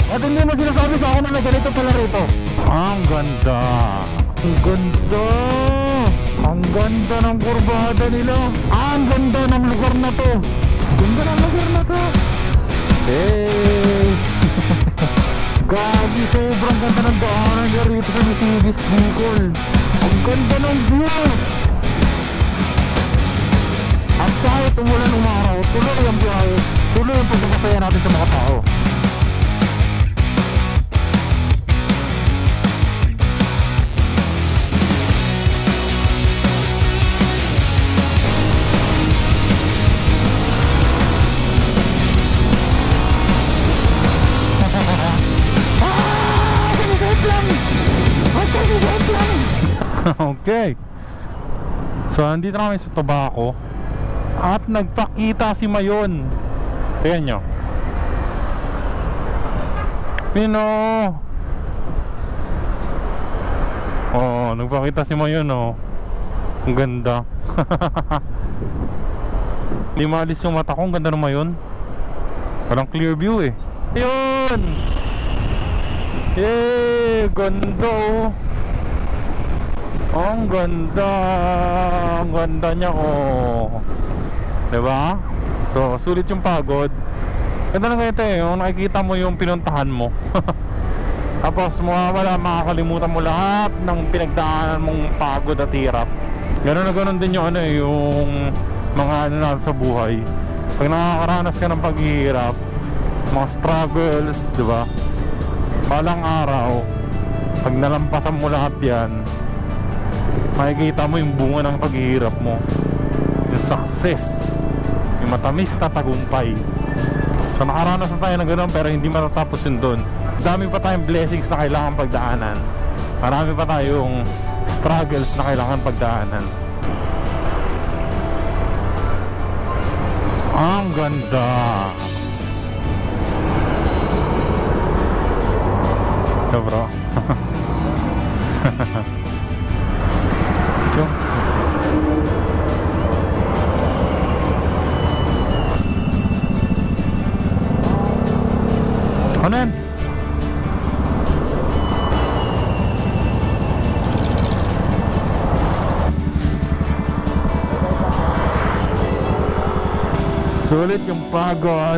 At hindi mo sinasabi sa akin na may ganito pala rito. Ang ganda. Ang ganda. Ang ganda ng kurbada nila. Ang ganda ng lugar na to. Ganda ng lugar na to. Hey. Gagi, sobrang ganda ng daanan niya rito sa Misigis, Bicol. Ang ganda ng view. At kahit umulan umaraw, tuloy ang biyahe, tuloy ang pagpapasaya natin sa mga tao. Okay. So andito na kami sa Tobacco. At nagpakita si Mayon. Tingnan nyo. Pino. Oh, nagpakita si Mayon, oh. Ang ganda. Hindi maalis yung mata ko. Ang ganda ng Mayon. Parang clear view eh. Yun. Eh, ganda oh. Ang ganda. Ang ganda niya oh. Diba? So, sulit yung pagod. Ganda lang ganito eh. Yung nakikita mo yung pinuntahan mo. Tapos mawawala, makakalimutan mo lahat ng pinagdaanan mong pagod at hirap. Gano'n na gano'n din yung ano eh, yung mga ano na sa buhay. Pag nakakaranas ka ng paghihirap, mga struggles, diba? Balang araw, pag nalampasan mo lahat yan, makikita mo yung bunga ng paghihirap mo, yung success, yung matamis na tagumpay. So nakaranas na tayo ng gano'n, pero hindi matatapos yun doon. Dami pa tayong blessings na kailangan pagdaanan. Marami pa tayong struggles na kailangan pagdaanan. Ang ganda. So bro. Ano yan? Sulit yung pagod.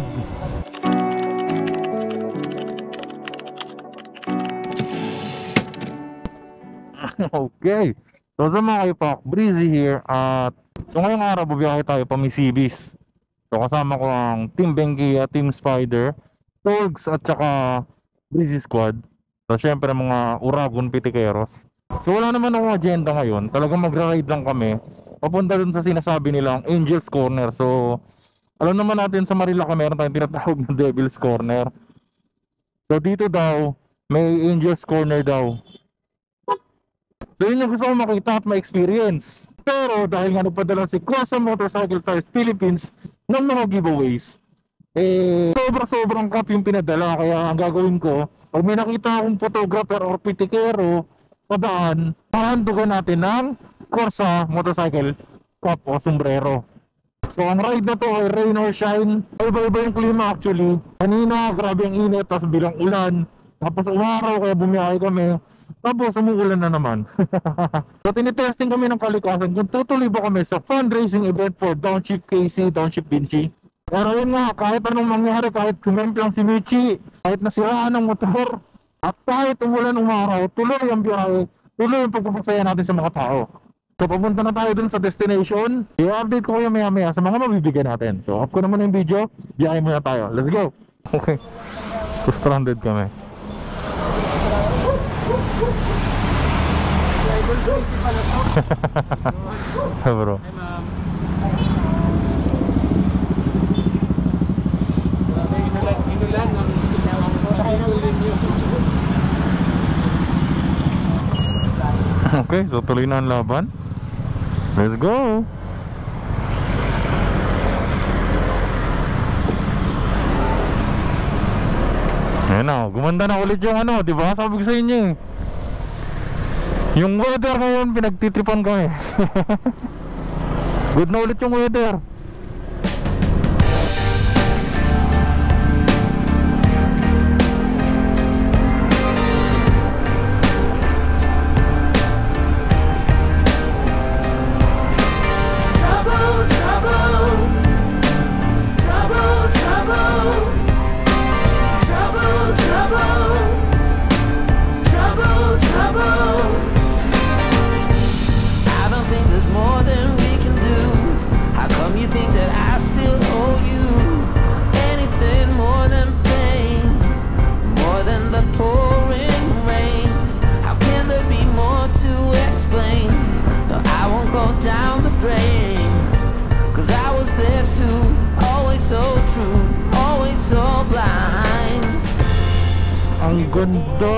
Okay. So sa mga kayo pa, Breezy here. At so ngayong araw bubiyahe tayo pa Misibis. So kasama ko ang Team Benguia, Team Spider, Torgs at saka Breezy Squad. So syempre mga Uragon Pitikeros. So wala naman akong agenda ngayon. Talagang magra-ride lang kami papunta dun sa sinasabi nilang Angel's Corner. So alam naman natin sa Marilaki meron tayong tinatawag na Devil's Corner. So dito daw may Angel's Corner daw. So yun yung gusto ko makita at ma-experience. Pero dahil nga nagpadala si Quasa Motorcycle Tires Philippines ng mga giveaways, sobrang cup yung pinadala. Kaya ang gagawin ko, pag may nakita akong photographer or pitikero sa daan, pahandugan natin ng Corsa Motorcycle Cup o sombrero. So ang ride na to ay rain or shine. Iba-iba yung klima actually. Kanina grabe ang init, tapos bilang ulan. Tapos umaraw kaya bumiyahe kami. Tapos umuulan na naman. So tinitesting kami ng kalikasan kung tutuloy ba kami sa fundraising event for Downship KC, Downship Vinci. Pero yun nga, kahit anong mangyari, kahit kumemplang si Michi, kahit nasiraan ng motor, at kahit umulan umaraw, tuloy ang biyahe, tuloy ang pagpapasaya natin sa mga tao. So papunta na tayo dun sa destination. I-update ko kayo maya sa mga mabibigyan natin. So off ko naman yung video, biyahe muna tayo. Let's go! Okay. So stranded kami. Bro. Hi ma'am. Inulan ng tinawang ko sa inulan niyo. Okay, so tuloy na ang laban. Let's go! Ayan na, gumanda na ulit yung ano, diba? Sabi ko sa inyo eh. Yung weather ngayon, pinagtitripan kami. Good na ulit yung weather. Ang ganda!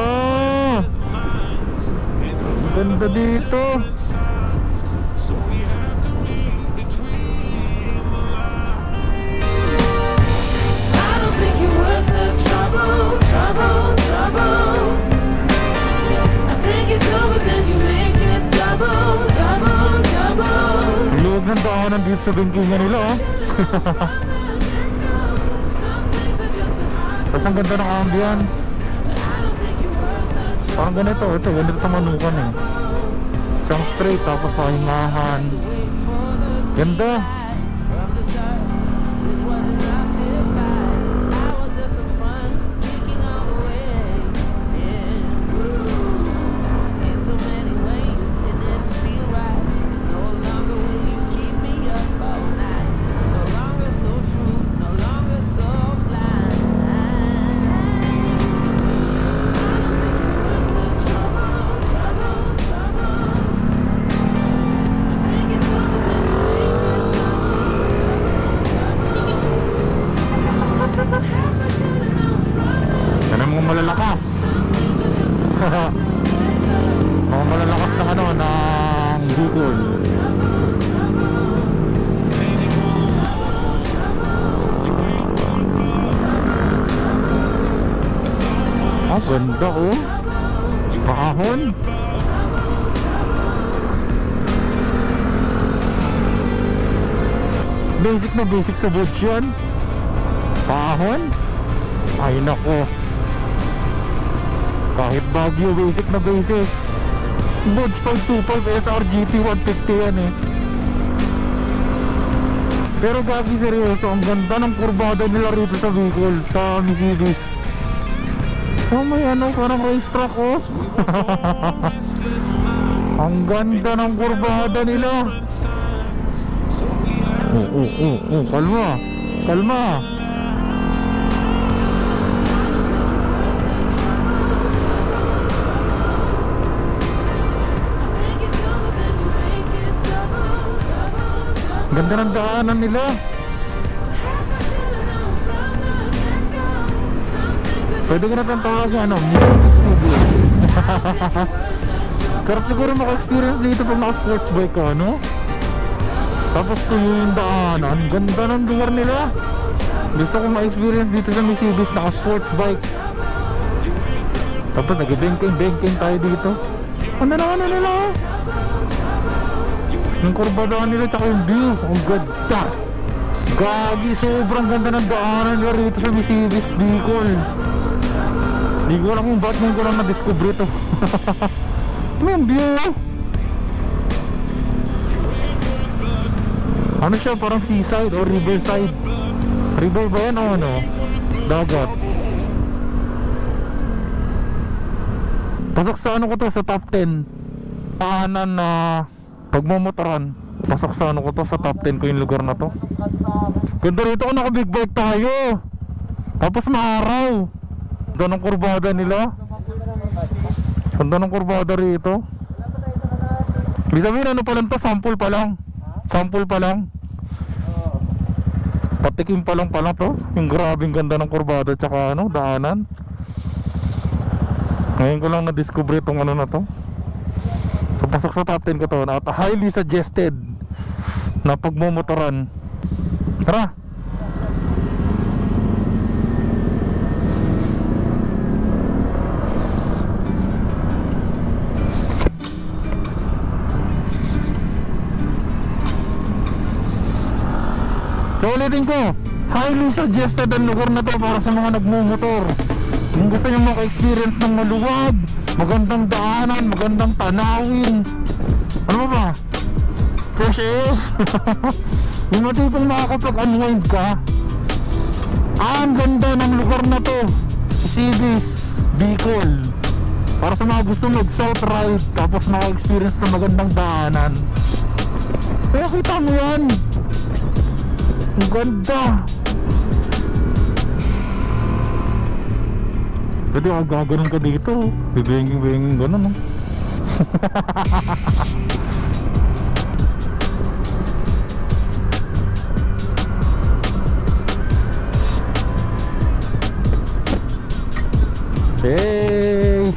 Ang ganda dito! Luwag ng daanan dito sa bengkingan nila oh. Tapos ang ganda ng ambience. Parang ganito, ganito sa Manukan eh. Isang straight tapos pahingahan. Ganda. Malalakas. Mga malalakas ng ano, ng Google. Ah, ganda oh. Pakahon. Basic na basic sa boat yun. Pakahon. Ay nako. Kahit Baguio, basic na basic. Boats 525 SRGT 150 yan eh. Pero gagi seryoso, ang ganda ng kurbada nila rito sa Bicol, sa Misibis. Oh, may ano, parang racetrack oh. Ang ganda ng kurbada nila. Kalma. Kalma. Ganda ng daanan nila. Pwede ka natin tawagin ano, music studio. Sarap siguro maka-experience dito pag naka-sports bike ka, no? Tapos tuyo yung daanan. Ganda ng lugar nila. Gusto ko ma-experience dito sa Misibis naka-sports bike. Tapos nag-banking tayo dito. Ano nila? Yung kurbadaan nila tsaka yung view. Ang ganda. Gagi, sobrang ganda ng daanan nila rito sa Misibis, Bicol. Di ko alam kung ba't ngayon ko lang na-discover ito. May view. Ano siya, parang seaside or riverside. River ba yan o ano? Dagat. Pasok sa ano ko to, sa top 10 daanan na pagmamotoran. Pasok sa ano ko to, sa top 10 ko yung lugar na to. Ganda rito kung naka big bike tayo. Tapos maaraw. Ganda ng kurbada nila. Ganda ng kurbada rito. Ibig sabihin ano pa lang to, sample pa lang. Sample pa lang. Patikim pa lang to. Yung grabing ganda ng kurbada tsaka ano, daanan. Ngayon ko lang na-discover itong ano na to. So pasok sa top 10 ko to. At highly suggested na pagmumotoran. Tara. So ulitin ko, highly suggested ang lugar na to para sa mga nagmumotor. Kung gusto nyo maka-experience ng maluwag, magandang daanan, magandang tanawin, ano ba? Fresh air. Yung matipong makakapag-unwind ka. Ang ganda ng lugar na to, Misibis, Bicol. Para sa mga gusto mag-south ride tapos maka-experience ng magandang daanan. Kaya kita mo yan. Ang ganda. Pwede ako gaganon ka dito. Bibenging-benging ganon, no? Hey!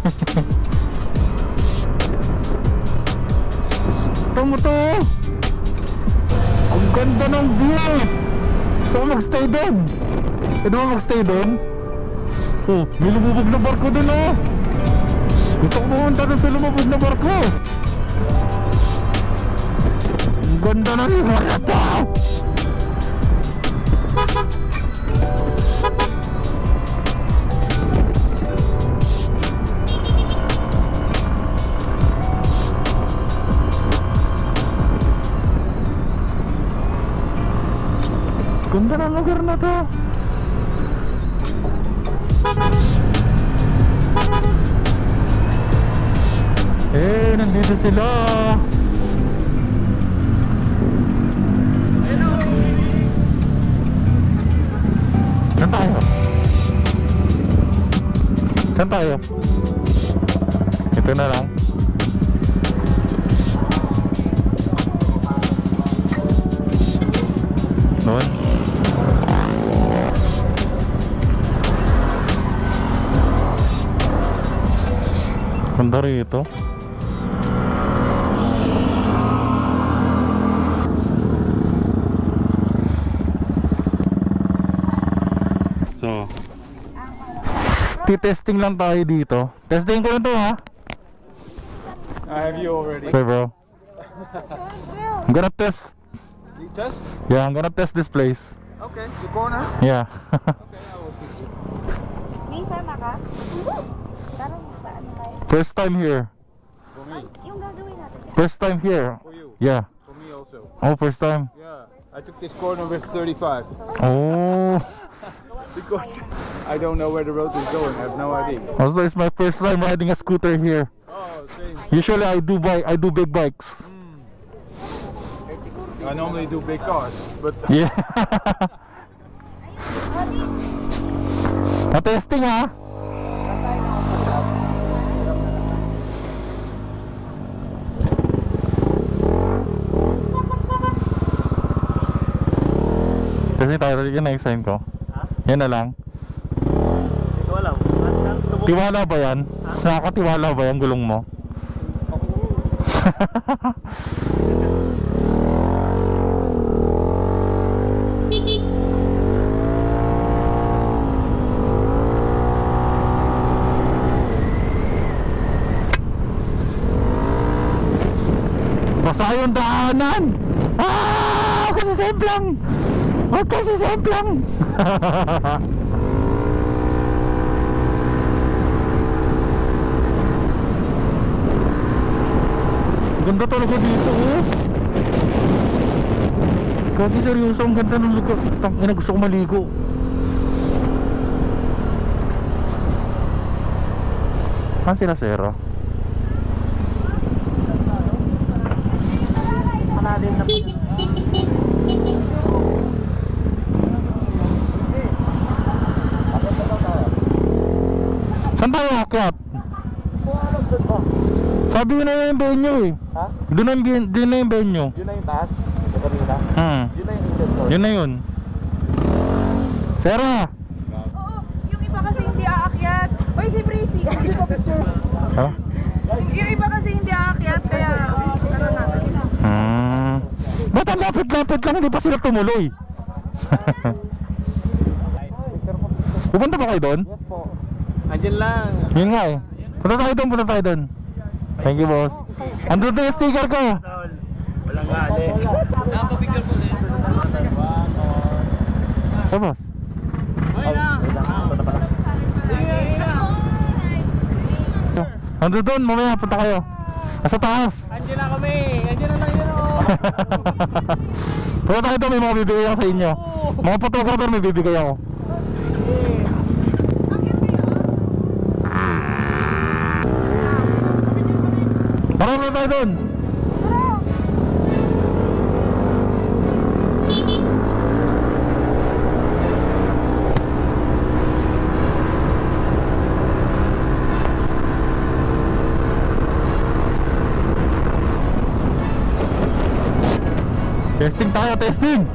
Ito mo to! Ang ganda ng view! Saan magstay doon? Pwede mo magstay doon? Oh, may lumubog na barko doon oh! Gusto ko pumunta doon sa lumubog na barko! Ang ganda na rin! Wala to! Ganda ng lugar na to. Eh, nandito sila. Saan tayo? Saan tayo? Ito na lang. Noon. Ganda rito. So, testing lang tayo dito. Testing ko lang to ha. I have you already. Okay bro. I'm gonna test. You test? Yeah, I'm gonna test this place. Okay, the corner. Yeah. Okay, I will fix it. May sama ka? Parang sa ano tayo? First time here. For me. Yung gagawin natin. First time here. For you. Yeah. For me also. Oh, first time. Yeah. I took this corner with 35 Oh. because I don't know where the road is going. I have no idea. Also, it's my first time riding a scooter here. Oh, same. Usually I do big bikes. I normally do big cars, but Yeah. Pa-testing ha. Kasi tayo, yun na explain ko. Yan na lang. Hindi ko alam. Tiwala ba yan? Nakakatiwala ba yan gulong mo? Basa yung daanan! Ah! Huwag kasi semplang! Huwag kasi semplang! Ganda talaga dito oh. Kagi seryoso, ang ganda ng lugar. Tangina, gusto ko maligo. Saan sila Sera? Malalim na po. Saan tayo akyat? Sabi ko na yung venue eh. Ha? Doon na yung venue. Yun na yung taas? Ito kanina? Yun na yung Angel Store? Yun na yun. Sera! Oo, yung iba kasi hindi aakyat. Hoy, si Breezy. Ha? Yung iba kasi hindi aakyat, kaya ano natin. Ba't ang lapit-lapit lang, hindi pa sila tumuloy? Pupunta ba kayo doon? Yes po. andyan lang. Yun nga eh. Punta tayo doon. Thank you boss. Andun yung sticker ko. Walang alis. Napapicture ko din. Hey boss. Okay na. Andun doon, mamaya punta kayo. Nasa taas. Andyan na kami. Andyan na lang yun oh. Punta tayo doon, may mga bibigay ako sa inyo. Mga photographer may bibigay ako. Tara na tayo doon. Testing tayo, testing.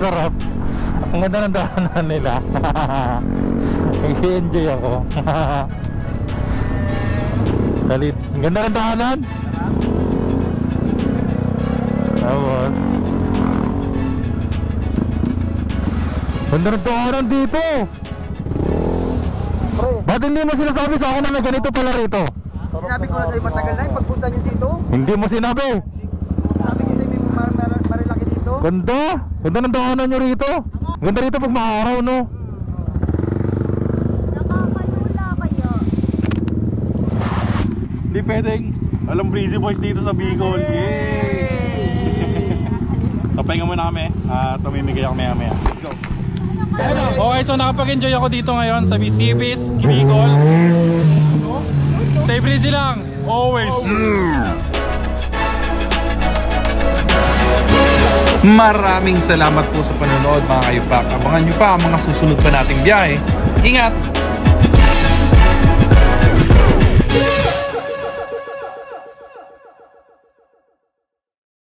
sarap. Ang ganda ng daanan nila. Nag-enjoy ako. Salit. Ang ganda ng daanan. Tapos ganda ng daanan dito. Ba't hindi mo sinasabi sa akin na may ganito pala rito? Sinabi ko na sa'yo matagal na yung pagpunta nyo dito. Hindi mo sinabi. Sabi ko sa'yo may marilaki dito. Ganda. Ganda ng daanan nyo rito. Ganda rito pag maaraw, no? Nakakalula kayo. Hindi pwedeng. Alam Breezy Boys dito sa Bicol. Yay! Tapahinga muna kami at tumimigay ako maya. Let's go. Okay, so nakapag-enjoy ako dito ngayon sa Bicibis, Bicol. Stay breezy lang. Always. Maraming salamat po sa panonood mga kayupak. Abangan nyo pa ang mga susunod pa nating biyahe. Ingat!